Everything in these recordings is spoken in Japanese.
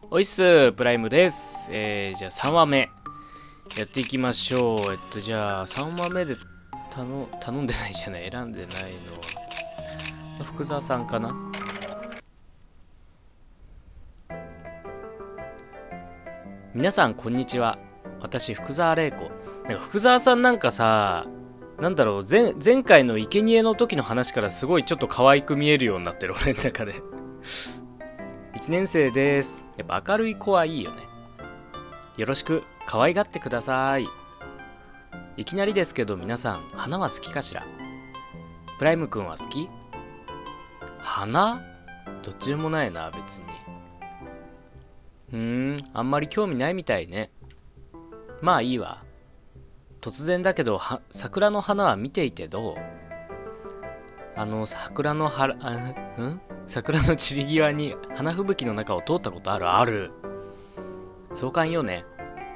おいっす、プライムです。じゃあ3話目やっていきましょう。じゃあ3話目で頼んでないじゃない、選んでないのは福沢さんかな。皆さんこんにちは。私福沢玲子。なんか福沢さんなんかさ、なんだろう、前回の生贄の時の話からすごいちょっと可愛く見えるようになってる、俺の中で。1年生です。やっぱ明るい子はいいよね。よろしく可愛がってください。いきなりですけど皆さん、花は好きかしら？プライムくんは好き？花？どっちでもないな、別に。あんまり興味ないみたいね。まあいいわ。突然だけど、桜の花は見ていてどう？桜の桜の散り際に花吹雪の中を通ったことある？ある。壮観よね。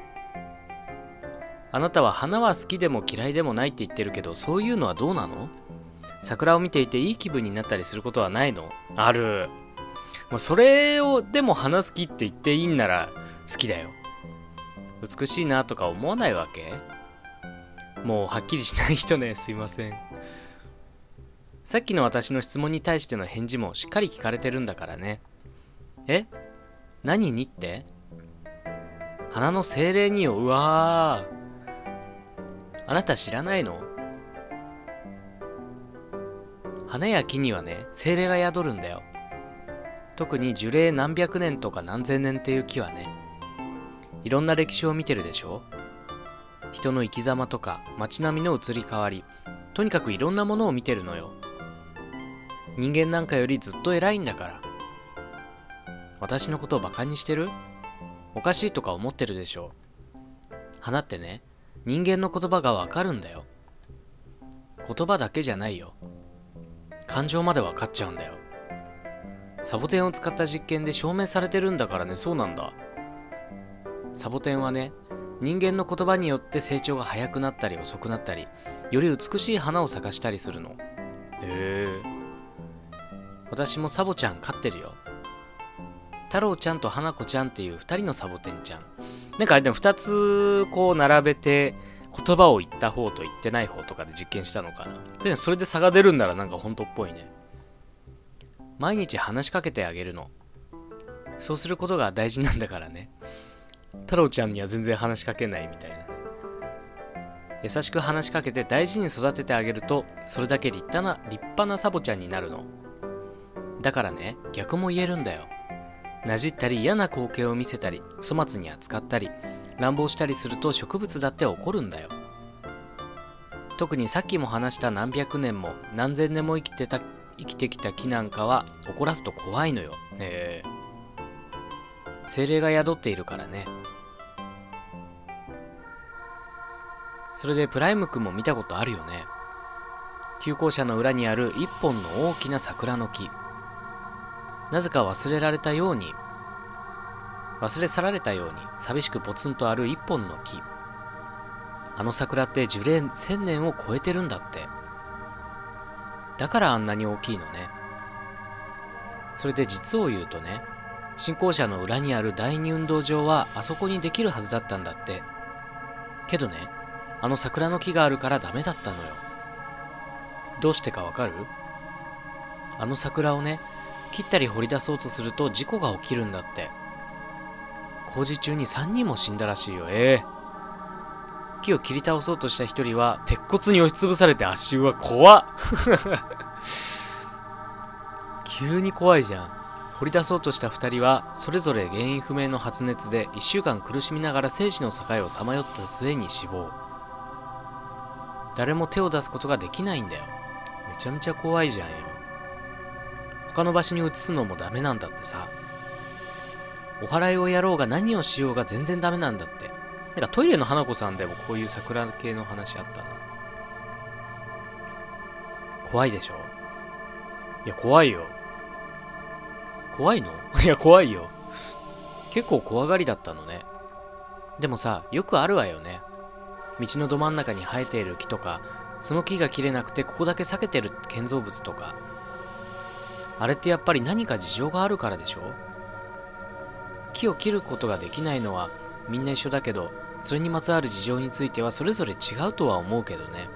あなたは花は好きでも嫌いでもないって言ってるけど、そういうのはどうなの？桜を見ていていい気分になったりすることはないの？ある。それをでも花好きって言っていいんなら好きだよ。美しいなとか思わないわけ？もうはっきりしない人ね、すいません。さっきの私の質問に対しての返事もしっかり聞かれてるんだからね。え？何にって？花の精霊によ。うわー。あなた知らないの？花や木にはね、精霊が宿るんだよ。特に樹齢何百年とか何千年っていう木はね、いろんな歴史を見てるでしょ？人の生き様とか街並みの移り変わり、とにかくいろんなものを見てるのよ。人間なんかよりずっと偉いんだから。私のことをバカにしてる？おかしいとか思ってるでしょ？花ってね、人間の言葉がわかるんだよ。言葉だけじゃないよ。感情までわかっちゃうんだよ。サボテンを使った実験で証明されてるんだからね。そうなんだ。サボテンはね、人間の言葉によって成長が早くなったり遅くなったり、より美しい花を咲かしたりするの。私もサボちゃん飼ってるよ。太郎ちゃんと花子ちゃんっていう2人のサボテンちゃん。なんかでも2つこう並べて言葉を言った方と言ってない方とかで実験したのかな。でそれで差が出るんならなんか本当っぽいね。毎日話しかけてあげるの。そうすることが大事なんだからね。太郎ちゃんには全然話しかけないみたいな。優しく話しかけて大事に育ててあげると、それだけ立派なサボちゃんになるの。だからね、逆も言えるんだよ。なじったり嫌な光景を見せたり、粗末に扱ったり乱暴したりすると植物だって怒るんだよ。特にさっきも話した何百年も何千年も生きてきた木なんかは怒らすと怖いのよ。精霊が宿っているからね。それでプライム君も見たことあるよね。旧校舎の裏にある一本の大きな桜の木。なぜか忘れ去られたように寂しくポツンとある一本の木。あの桜って樹齢1000年を超えてるんだって。だからあんなに大きいのね。それで実を言うとね、新校舎の裏にある第二運動場はあそこにできるはずだったんだって。けどね、あの桜の木があるからダメだったのよ。どうしてかわかる？あの桜をね、切ったり掘り出そうとすると事故が起きるんだって。工事中に3人も死んだらしいよ。木を切り倒そうとした1人は鉄骨に押しつぶされて足湯は怖っ急に怖いじゃん。掘り出そうとした2人はそれぞれ原因不明の発熱で1週間苦しみながら生死の境をさまよった末に死亡。誰も手を出すことができないんだよ。めちゃめちゃ怖いじゃんよ。他の場所に移すのもダメなんだってさ。お祓いをやろうが何をしようが全然ダメなんだって。なんかトイレの花子さんでもこういう桜系の話あったな。怖いでしょ？いや怖いよ。怖いの？いや怖いよ。結構怖がりだったのね。でもさ、よくあるわよね。道のど真ん中に生えている木とか、その木が切れなくてここだけ避けてる建造物とか。あれってやっぱり何か事情があるからでしょ？ 木を切ることができないのはみんな一緒だけど、それにまつわる事情についてはそれぞれ違うとは思うけどね。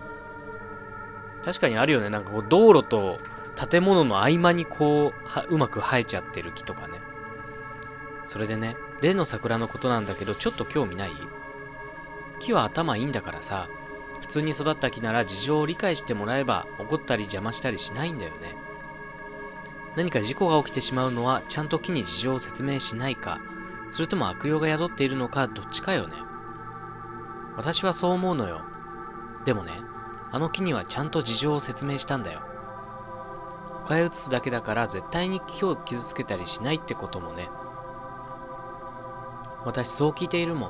確かにあるよね。なんかこう道路と建物の合間にこううまく生えちゃってる木とかね。それでね、例の桜のことなんだけど、ちょっと興味ない？木は頭いいんだからさ、普通に育った木なら事情を理解してもらえば怒ったり邪魔したりしないんだよね。何か事故が起きてしまうのはちゃんと木に事情を説明しないか、それとも悪霊が宿っているのか、どっちかよね。私はそう思うのよ。でもね、あの木にはちゃんと事情を説明したんだよ。他へ移すだけだから絶対に木を傷つけたりしないってこともね。私そう聞いているもん。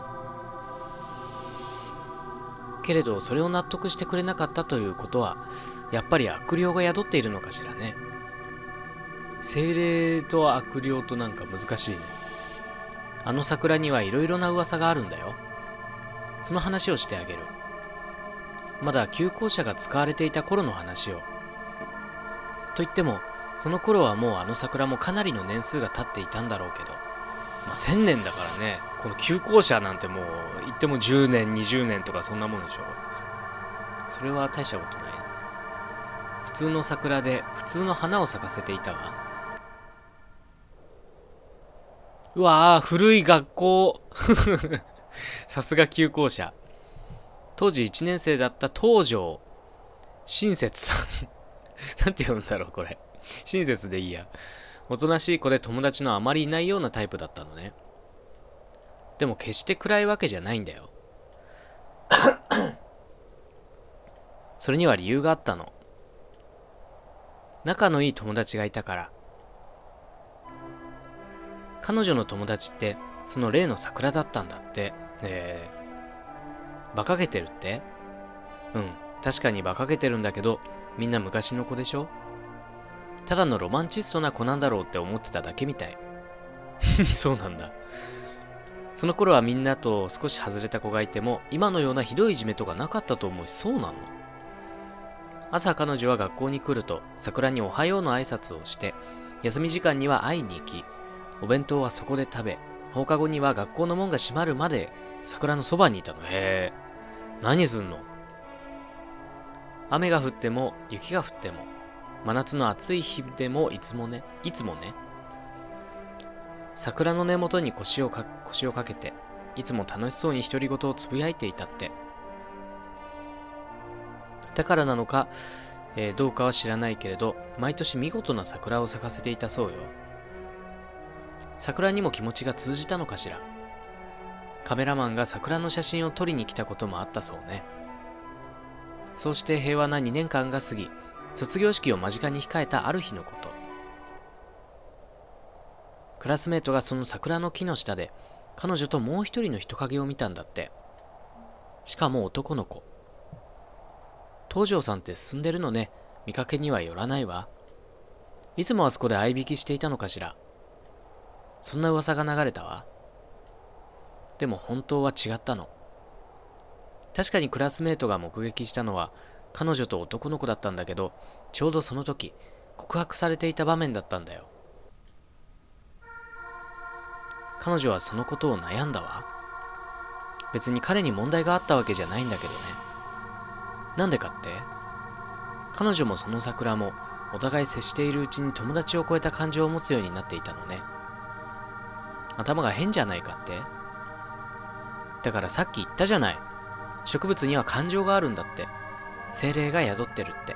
けれどそれを納得してくれなかったということは、やっぱり悪霊が宿っているのかしらね。精霊と悪霊となんか難しいね。あの桜にはいろいろな噂があるんだよ。その話をしてあげる。まだ旧校舎が使われていた頃の話を。と言っても、その頃はもうあの桜もかなりの年数が経っていたんだろうけど、1000年だからね。この旧校舎なんてもう言っても10年20年とかそんなもんでしょ。それは大したことない。普通の桜で普通の花を咲かせていたわ。うわー、古い学校さすが旧校舎。当時1年生だった東條親切さんなんて読むんだろうこれ。親切でいいや。おとなしい子で友達のあまりいないようなタイプだったのね。でも決して暗いわけじゃないんだよそれには理由があったの。仲のいい友達がいたから。彼女の友達ってその例の桜だったんだって。馬鹿げてるって？うん、確かに馬鹿げてるんだけど、みんな昔の子でしょ。ただのロマンチストな子なんだろうって思ってただけみたいそうなんだ。その頃はみんなと少し外れた子がいても、今のようなひどいいじめとかなかったと思うし。そうなの？朝彼女は学校に来ると桜におはようの挨拶をして、休み時間には会いに行き、お弁当はそこで食べ、放課後には学校の門が閉まるまで桜のそばにいたの。へえ、何すんの？雨が降っても雪が降っても、真夏の暑い日でもいつもね、桜の根元に腰をかけて、いつも楽しそうに独り言をつぶやいていたって。だからなのか、どうかは知らないけれど、毎年見事な桜を咲かせていたそうよ。桜にも気持ちが通じたのかしら。カメラマンが桜の写真を撮りに来たこともあったそうね。そうして平和な2年間が過ぎ、卒業式を間近に控えたある日のこと。クラスメートがその桜の木の下で彼女ともう一人の人影を見たんだって。しかも男の子。東條さんって進んでるのね。見かけにはよらないわ。いつもあそこで相引きしていたのかしら。そんな噂が流れたわ。でも本当は違ったの。確かにクラスメートが目撃したのは彼女と男の子だったんだけど、ちょうどその時告白されていた場面だったんだよ。彼女はそのことを悩んだわ。別に彼に問題があったわけじゃないんだけどね。なんでかって、彼女もその桜もお互い接しているうちに友達を超えた感情を持つようになっていたのね。頭が変じゃないかって。だからさっき言ったじゃない。植物には感情があるんだって。精霊が宿ってるって。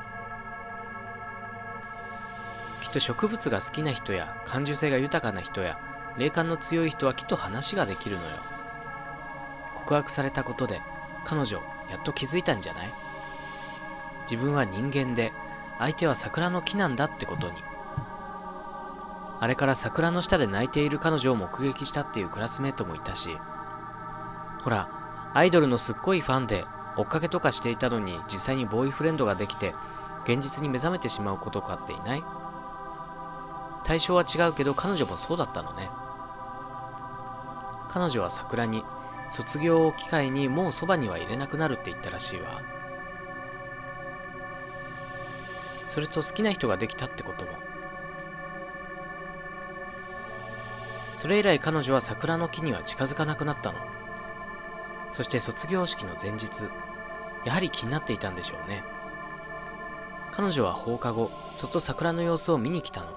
きっと植物が好きな人や感受性が豊かな人や霊感の強い人はきっと話ができるのよ。告白されたことで彼女やっと気づいたんじゃない？自分は人間で相手は桜の木なんだってことに。あれから桜の下で泣いている彼女を目撃したっていうクラスメートもいたし、ほらアイドルのすっごいファンで追っかけとかしていたのに、実際にボーイフレンドができて現実に目覚めてしまうことかっていない？対象は違うけど彼女もそうだったのね。彼女は桜に卒業を機会にもうそばには入れなくなるって言ったらしいわ。それと好きな人ができたってことも。 それ以来彼女は桜の木には近づかなくなったの。そして卒業式の前日、やはり気になっていたんでしょうね。彼女は放課後、そっと桜の様子を見に来たの。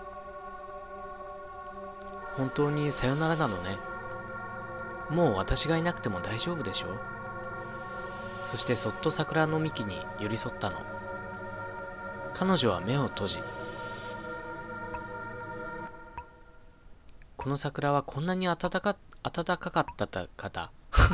本当にさよならなのね。もう私がいなくても大丈夫でしょ。そしてそっと桜の幹に寄り添ったの。彼女は目を閉じ、この桜はこんなに暖かかったか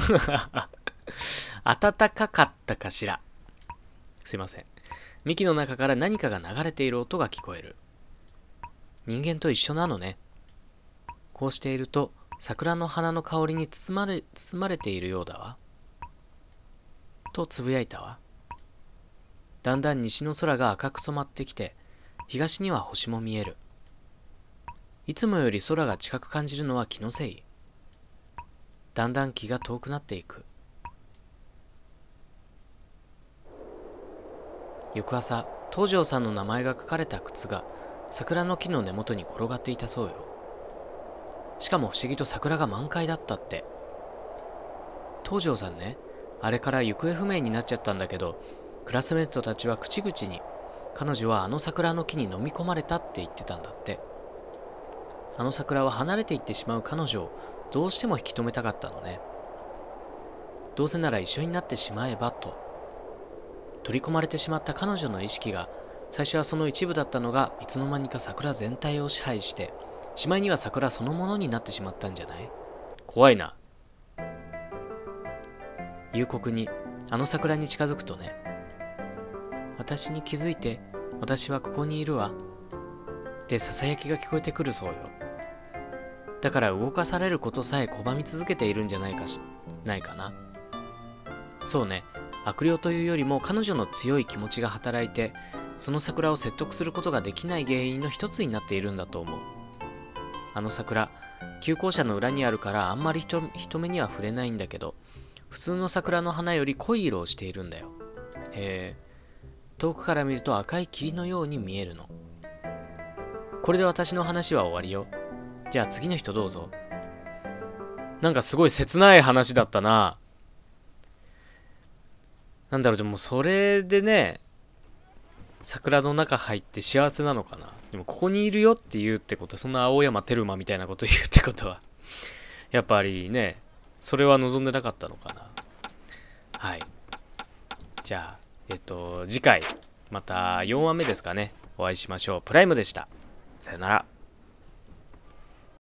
暖かかったかしら。すいません。幹の中から何かが流れている音が聞こえる。人間と一緒なのね。こうしていると桜の花の香りに包まれているようだわ。とつぶやいたわ。だんだん西の空が赤く染まってきて、東には星も見える。いつもより空が近く感じるのは気のせい。だんだん気が遠くなっていく。翌朝、東條さんの名前が書かれた靴が桜の木の根元に転がっていたそうよ。しかも不思議と桜が満開だったって。東條さんね、あれから行方不明になっちゃったんだけど、クラスメートたちは口々に彼女はあの桜の木に飲み込まれたって言ってたんだって。あの桜は離れていってしまう彼女をどうしても引き止めたかったのね。どうせなら一緒になってしまえばと。取り込まれてしまった彼女の意識が最初はその一部だったのが、いつの間にか桜全体を支配して、しまいには桜そのものになってしまったんじゃない？怖いな。夕刻にあの桜に近づくとね、私に気づいて、私はここにいるわってささやきが聞こえてくるそうよ。だから動かされることさえ拒み続けているんじゃないかな。そうね、悪霊というよりも彼女の強い気持ちが働いて、その桜を説得することができない原因の一つになっているんだと思う。あの桜、旧校舎の裏にあるからあんまり人目には触れないんだけど、普通の桜の花より濃い色をしているんだよ。へえ、遠くから見ると赤い霧のように見えるの。これで私の話は終わりよ。じゃあ次の人どうぞ。なんかすごい切ない話だったな。なんだろう、でもそれでね、桜の中入って幸せなのかな。でもここにいるよって言うってことは、そんな青山テルマみたいなこと言うってことは、やっぱりね、それは望んでなかったのかな。はい。じゃあ、次回、また4話目ですかね、お会いしましょう。プライムでした。さよなら。